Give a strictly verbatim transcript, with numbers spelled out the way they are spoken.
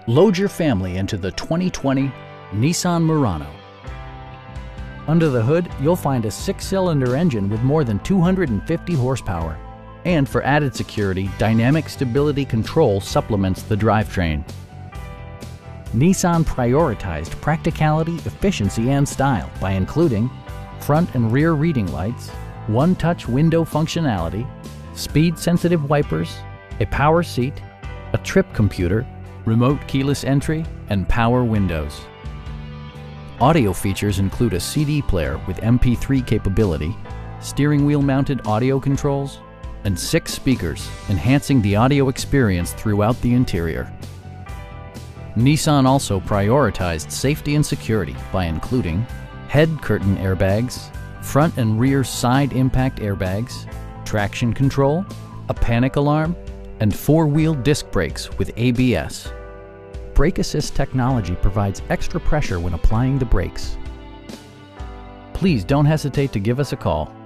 Load your family into the twenty twenty Nissan Murano. Under the hood, you'll find a six-cylinder engine with more than two hundred fifty horsepower. And for added security, dynamic stability control supplements the drivetrain. Nissan prioritized practicality, efficiency, and style by including front and rear reading lights, one-touch window functionality, speed-sensitive wipers, a power seat, a trip computer, remote keyless entry, and power windows. Audio features include a C D player with M P three capability, steering wheel mounted audio controls, and six speakers, enhancing the audio experience throughout the interior. Nissan also prioritized safety and security by including head curtain airbags, front and rear side impact airbags, traction control, a panic alarm, and four-wheel disc brakes with A B S. Brake Assist technology provides extra pressure when applying the brakes. Please don't hesitate to give us a call.